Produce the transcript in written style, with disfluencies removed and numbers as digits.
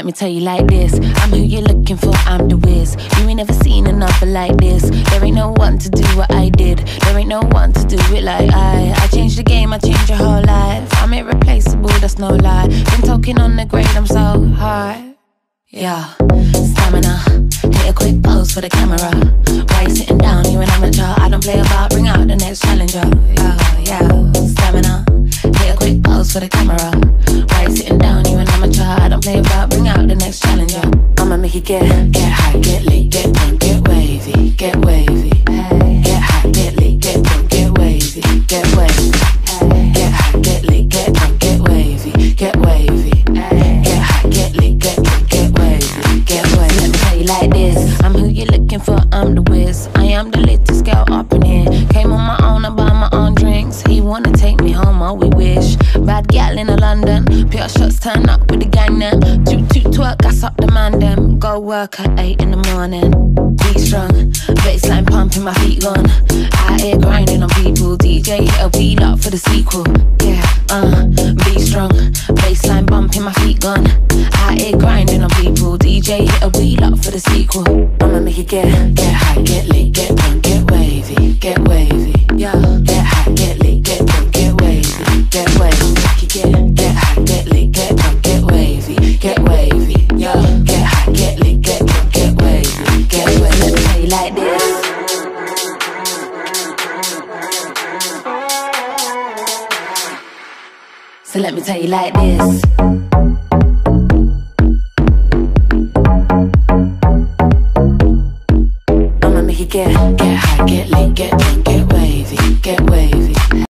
me tell you like this. I'm who you're looking for, I'm the whiz. You ain't never seen another like this. There ain't no one to do what I did. There ain't no one to do it like I changed the game, I changed your whole life. I'm irreplaceable, that's no lie. Been talking on the grade, I'm so high. Yeah, stamina. Hit a quick pose for the camera. Why you sitting down, you an amateur. I don't play about, bring out the next challenger. Yeah, stamina. Hit a quick pose for the camera. Why you sitting down, you an amateur. I don't play about, bring out the next challenger. I'ma make it get high, get lit, get drunk, get wavy, get wavy. Get high, get lit, get drunk, get wavy, get wavy. Get high, get lit, get drunk, get wavy, get wavy. Get high, get lit, get drunk, get wavy, get wavy. Let me tell you like this. I'm who you're looking for, I'm the whiz. I am the latest girl up in here. Came on my own, I buy my own drinks. He wanna take me home, oh we wish. Bad gal in London, pure shots turn up with the gang them. Toot twerk, gas up the man them. Go work at 8 in the morning. Be strong, baseline pumping, my feet gone. Out here grinding on people. DJ hit a wheel up for the sequel. Yeah, be strong, baseline bumping, my feet gone. Out here grinding on people. DJ hit a wheel up for the sequel. I'ma make it get high, get lit, get drunk, get wavy, get wavy. Yeah, get high, get lit, get drunk, get wavy, get wavy. Make it get high, get lit, get drunk, get wavy, get wavy. Yeah, get high, get lit, get drunk, get wavy, get wavy. Let me tell you like this. So let me tell you like this. I'ma make it get high, get lit, get drunk, get wavy, get wavy.